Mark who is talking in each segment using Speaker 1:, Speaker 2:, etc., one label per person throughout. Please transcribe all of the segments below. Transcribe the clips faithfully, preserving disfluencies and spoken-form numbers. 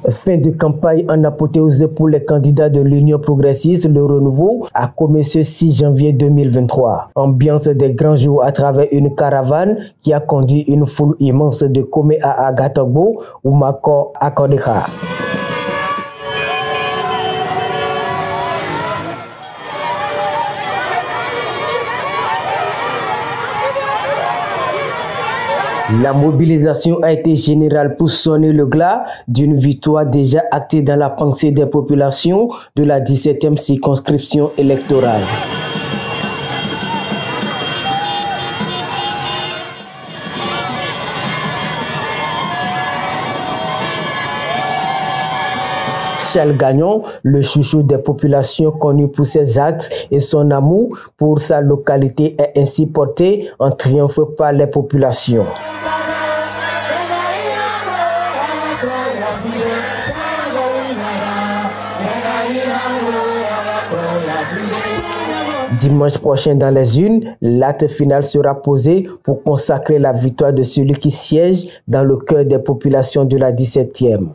Speaker 1: Fin de campagne en apothéose pour les candidats de l'Union progressiste, le renouveau, a commencé ce six janvier deux mille vingt-trois. Ambiance des grands jours à travers une caravane qui a conduit une foule immense de Komé à Agatogbo ou Mako à Kodeka. La mobilisation a été générale pour sonner le glas d'une victoire déjà actée dans la pensée des populations de la dix-septième circonscription électorale. Charles Gagnon, le chouchou des populations connu pour ses actes et son amour pour sa localité, est ainsi porté en triomphe par les populations. Dimanche prochain dans les urnes, l'acte final sera posé pour consacrer la victoire de celui qui siège dans le cœur des populations de la dix-septième.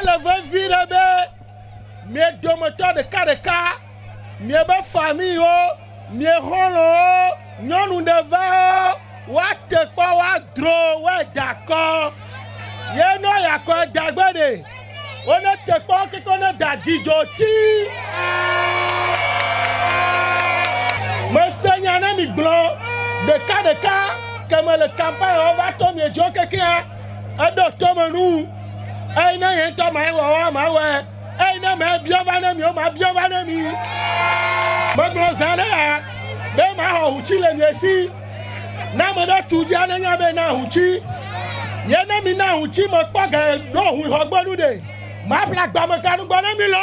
Speaker 2: Mes deux moteurs de cas de cas, mes belles familles, mes rôles, nous nous devons, wa te quoi, wa dro, wa d'accord. Yé no ya quoi d'agbede, on ne te quoi que qu'on a d'adjijoti. Me seigneur mi blanc de cas de cas, comme le campagne on va tomber jo quelqu'un, un docteur nous, un n'ayant pas ma wa ma ouais. Hey, no me biovane mi o ma biovane mi. Ma grosane a be ma huchi le miesi. Na me na tudi ana nya be na huchi. Ye na mi na huchi mo pa ga do hu hogbonu de. Ma plaque ba me kanu gbona mi lo.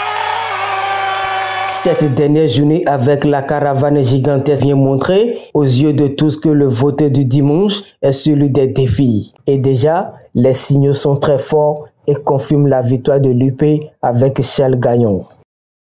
Speaker 1: Cette dernière journée avec la caravane gigantesque vient montrer aux yeux de tous que le vote du dimanche est celui des défis. Et déjà, les signaux sont très forts et confirment la victoire de l'U P avec Charles Gagnon.